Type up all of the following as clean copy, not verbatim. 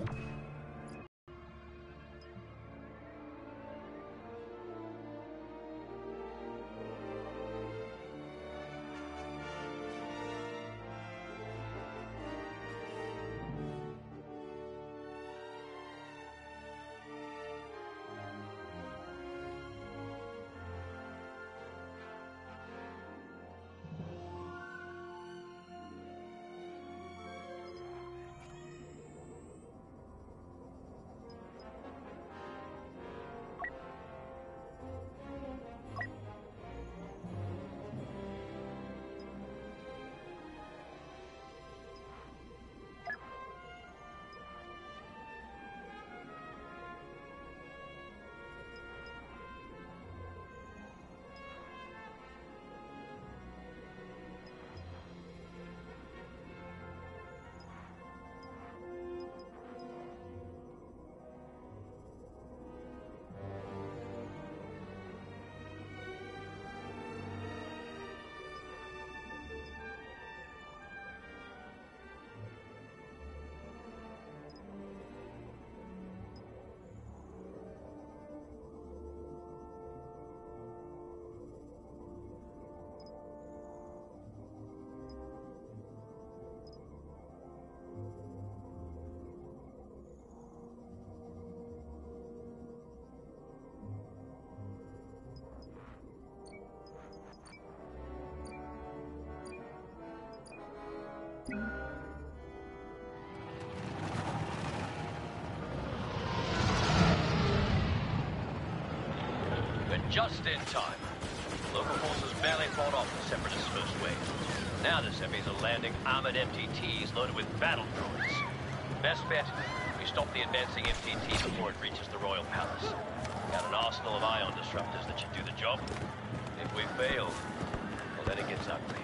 Just in time. Local forces barely fought off the Separatist first wave. Now the Seppies are landing armored MTTs loaded with battle droids. Best bet, we stop the advancing MTT before it reaches the Royal Palace. Got an arsenal of ion disruptors that should do the job. If we fail, well, then it gets ugly.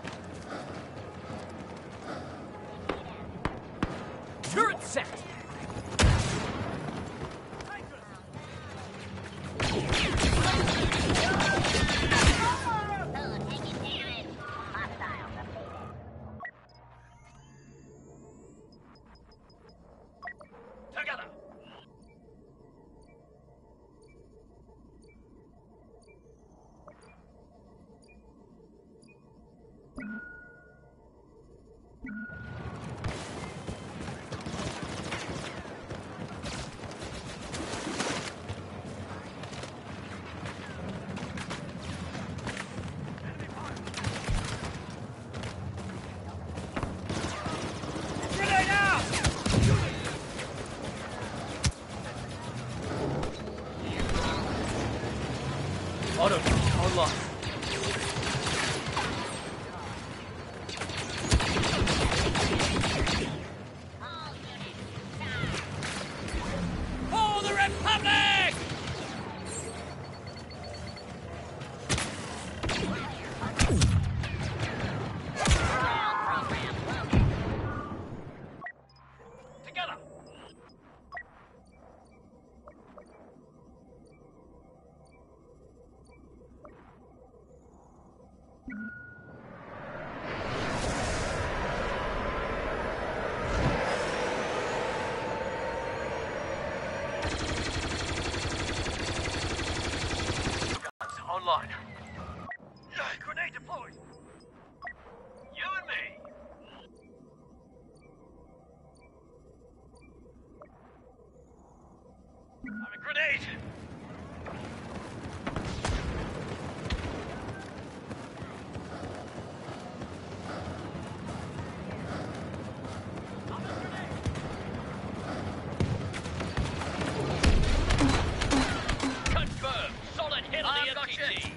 Turret set! Online. Grenade deployed. You and me. I'm a grenade. Confirmed. Solid hit on the MTT.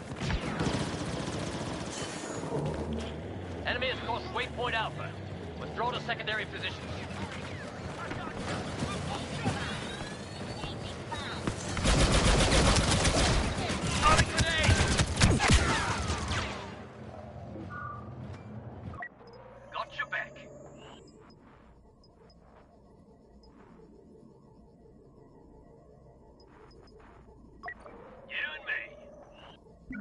Enemy has crossed Waypoint Alpha. We're Draw to secondary positions. Throwing grenade! Got your back. You and me.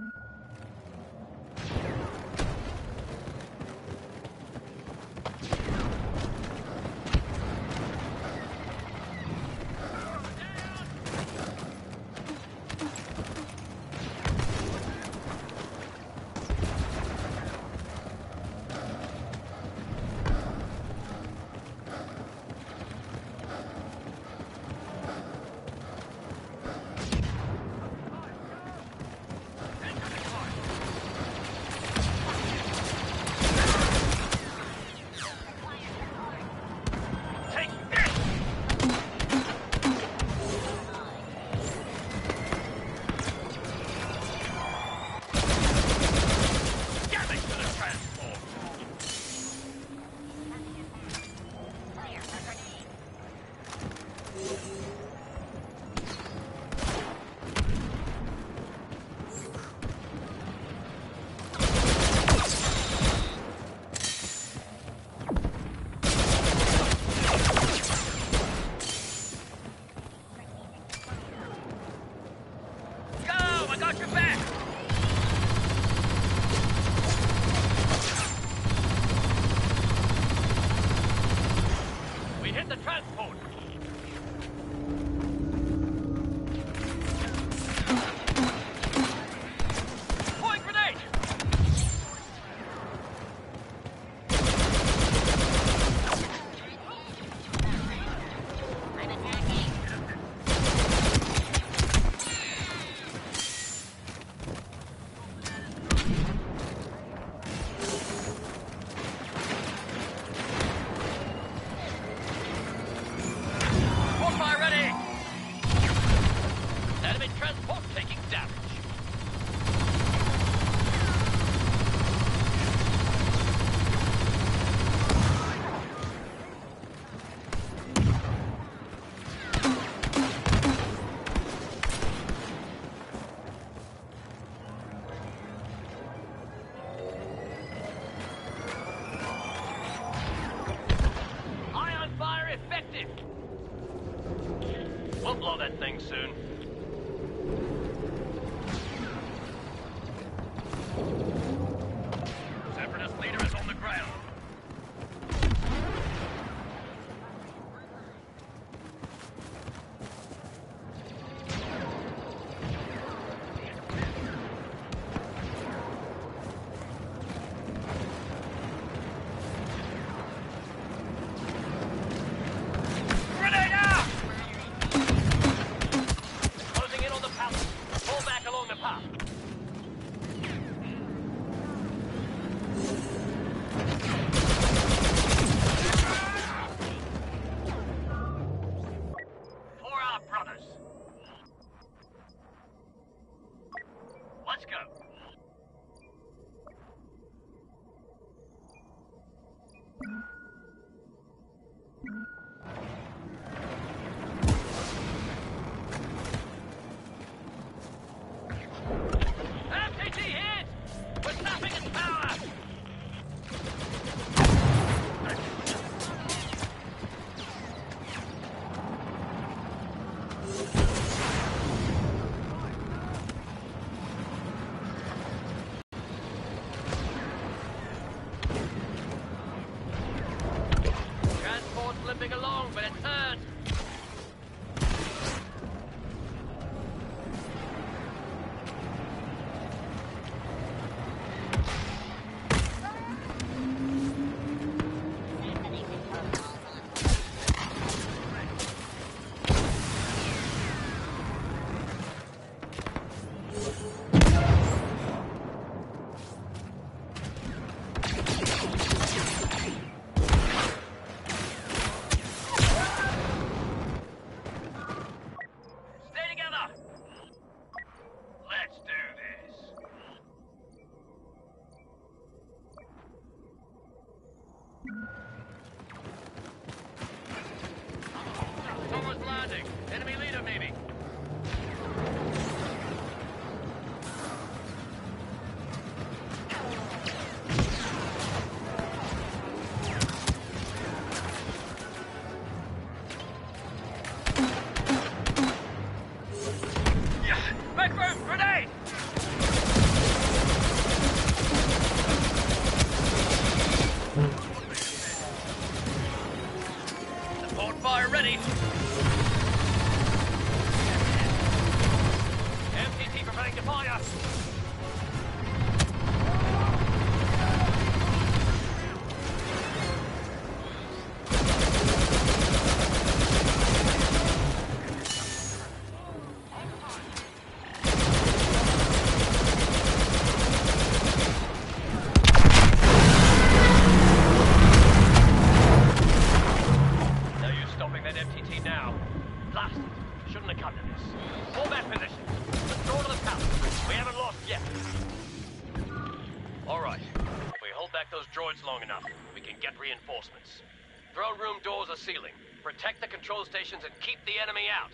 back those droids long enough, we can get reinforcements. Throne room doors are sealing. Protect the control stations and keep the enemy out.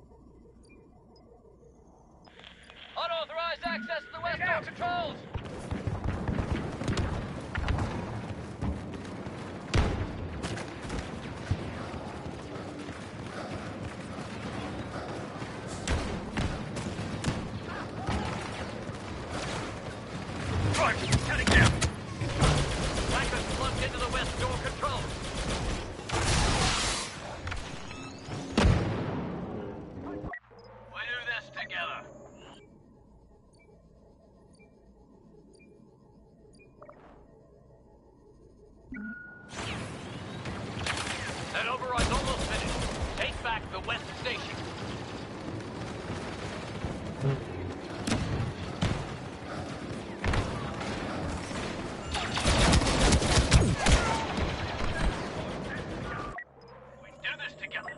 Unauthorized access to the west door controls! That override's almost finished. Take back the west station. We do this together.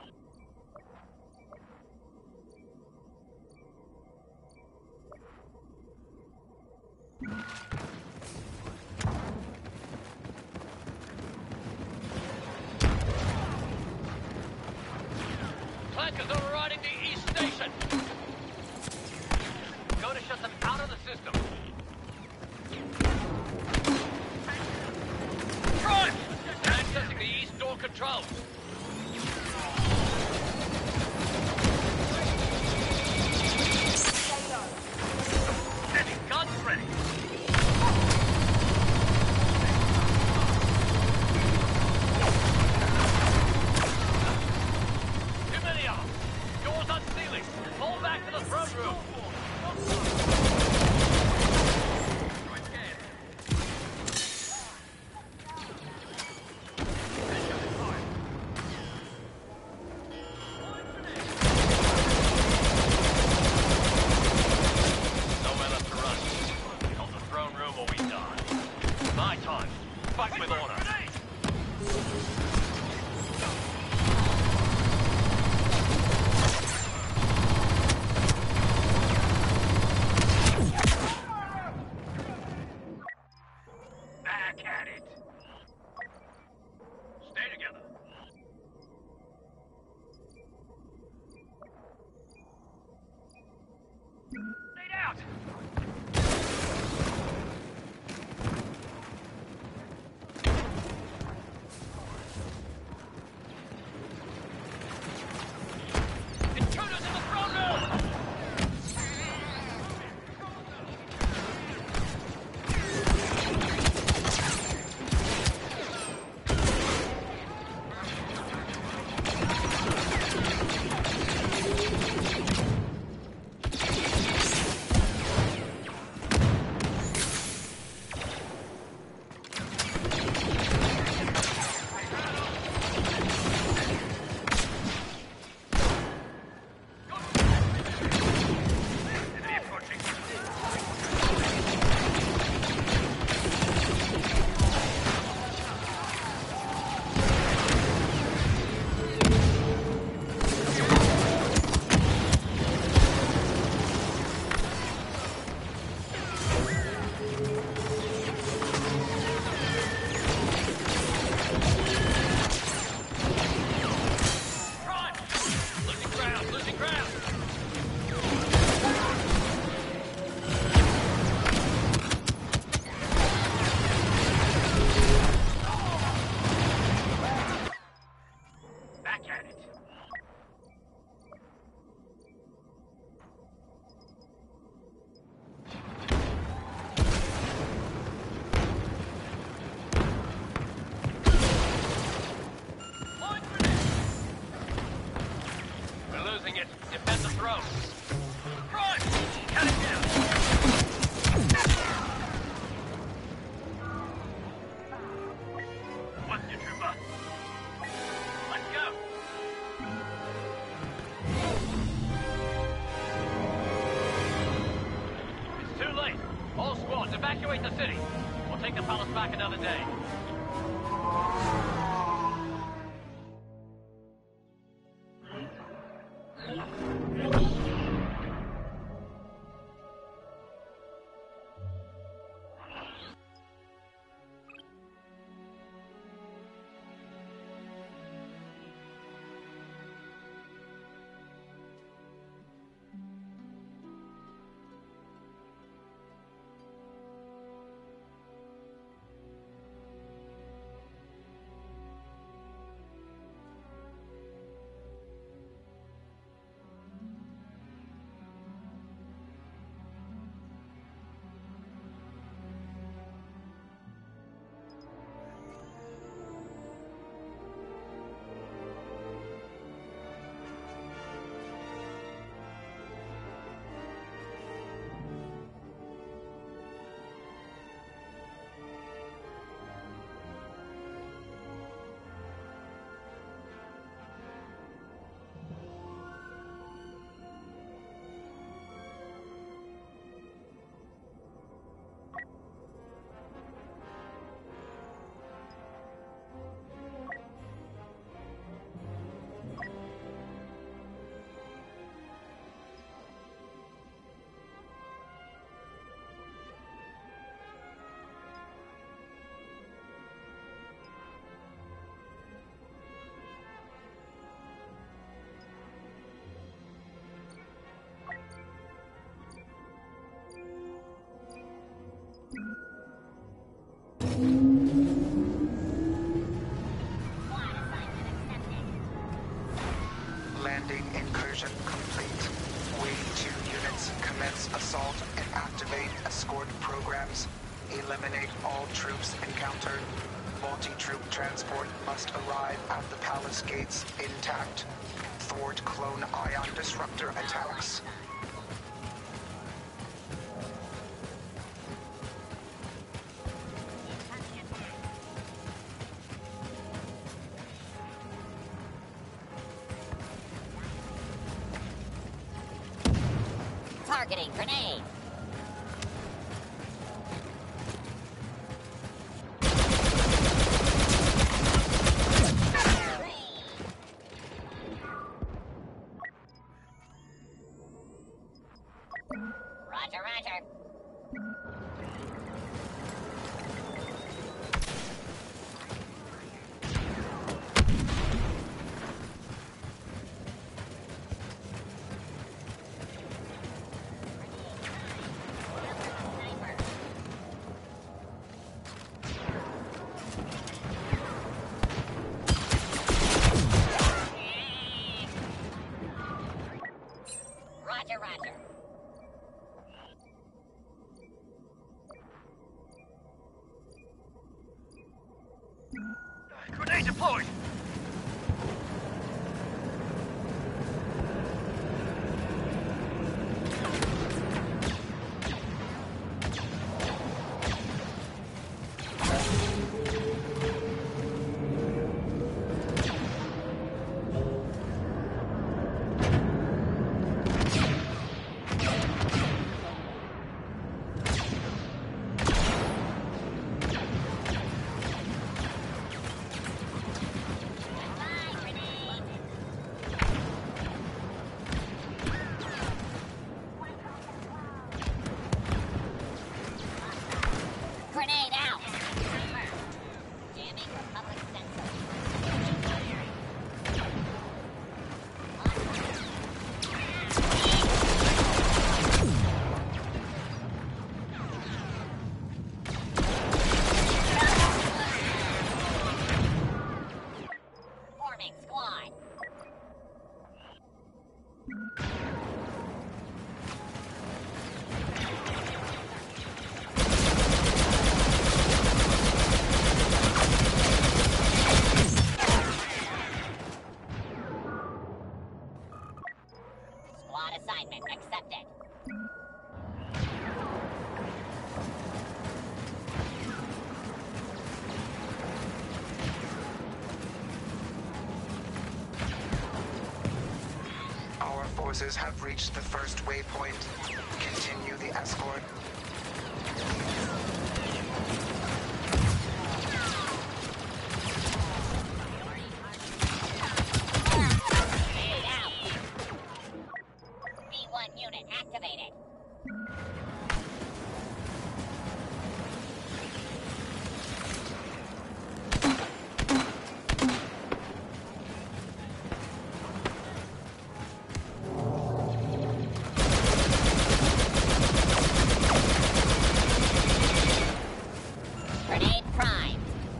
Clankers overriding the east station. Go to shut them out of the system. Prime! Accessing the east door controls. Heavy guns ready. Pull back to the front room. Nowhere left to run. Hold the throne room or we die. My time. Fight with order. Back at it. Stay together. Stay out. Intruders in the throne room. Defend the throne. Run! Cut it down! What's your trooper? Let's go! It's too late. All squads, evacuate the city. We'll take the palace back another day. escort programs. Eliminate all troops encountered. Multi-troop transport must arrive at the palace gates intact. Thwart clone ion disruptor attacks. Targeting grenade. Roger, roger. Roger, roger. Grenade deployed! Grenade out. Jamming Republic sensor. Forming squad. Squad assignment accepted. Our forces have reached the first waypoint. Continue the escort. Grenade out. B1 unit activated. Grenade primed.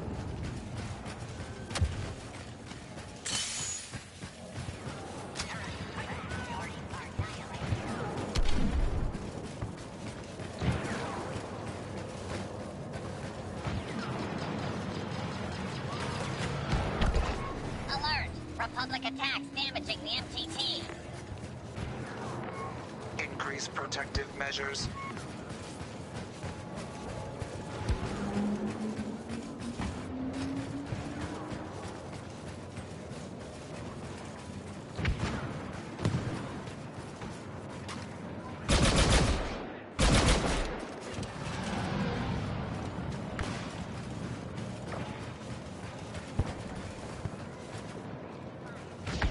Alert! Republic attacks damaging the MTT. Increase protective measures.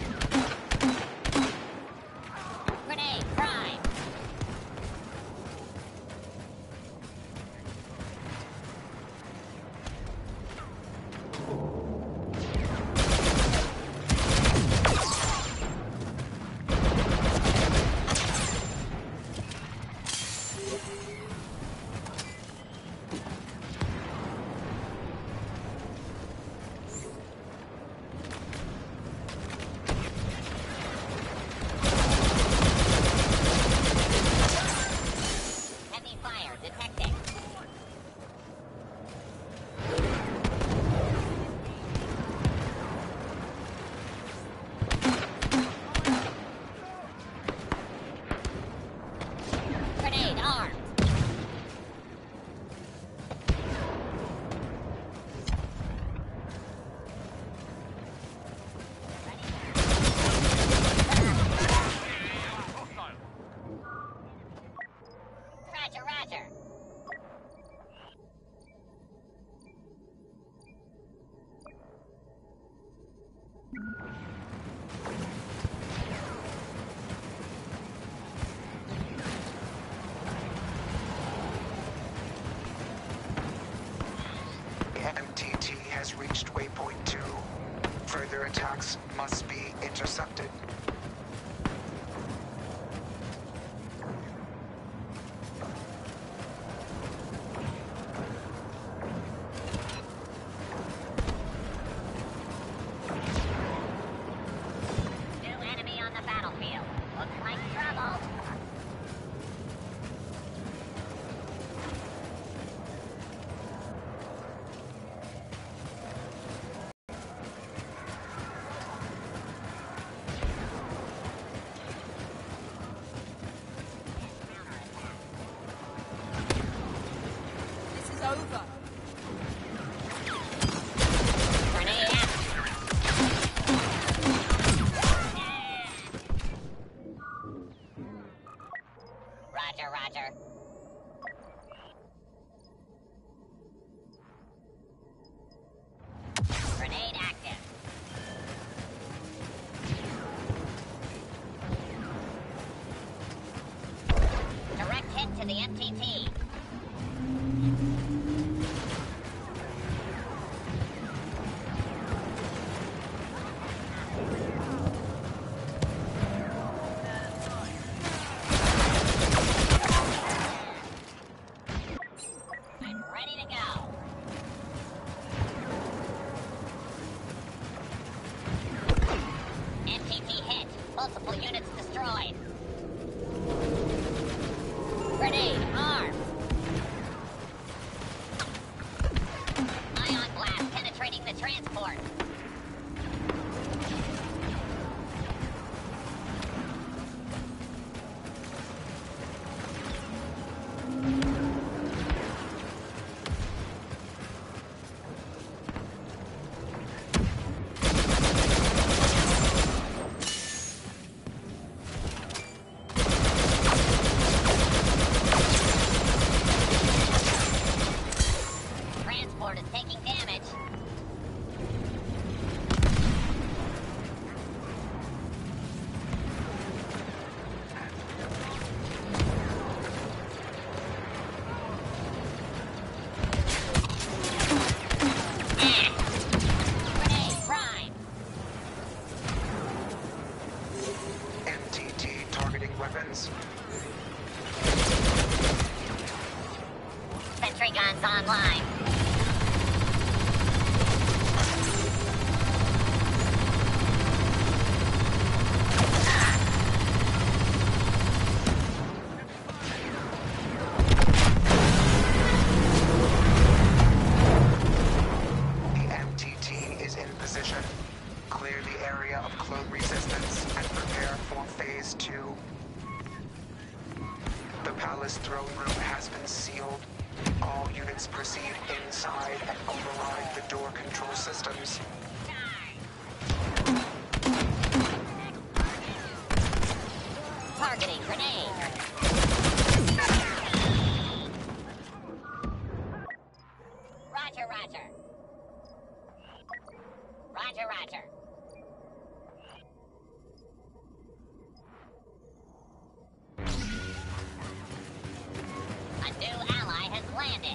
Grenade primed. detected. Grenade armed. Roger, roger. The MTT has reached waypoint 2. Further attacks must be intercepted. New enemy on the battlefield. Looks like trouble. This is over. Grenade out. Roger, roger. Grenade active. Direct hit to the MTT. I'm ready to go. MTT hit. Multiple units destroyed. Grenade armed. Ion blast penetrating the transport. Transport is taking damage. Grenade prime. MTT targeting weapons. Sentry guns online. The MTT is in position. Clear the area of clone resistance and prepare for phase 2. The palace throne room has been sealed. All units proceed inside and override the door control systems. Targeting grenade. Roger, roger. Roger, roger. A new ally has landed.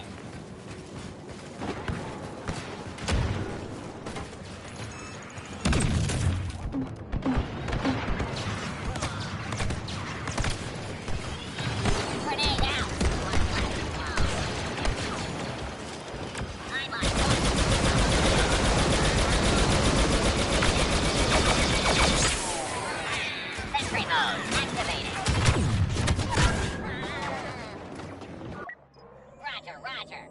Grenade out. I'm on Sentry mode activated. Roger.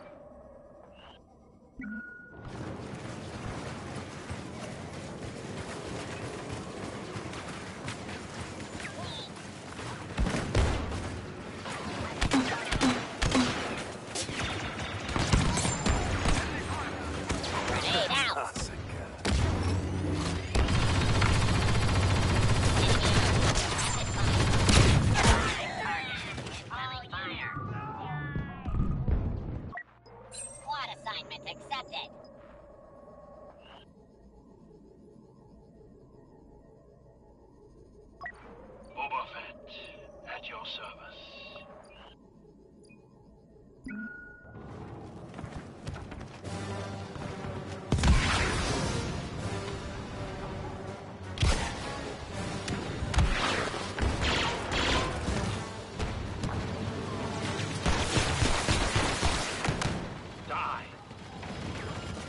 Grenade out. Friendly fire. Squad assignment accepted. Boba Fett, at your service. Die.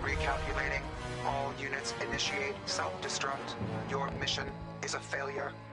Recalculating. All units initiate self-destruct. Your mission is a failure.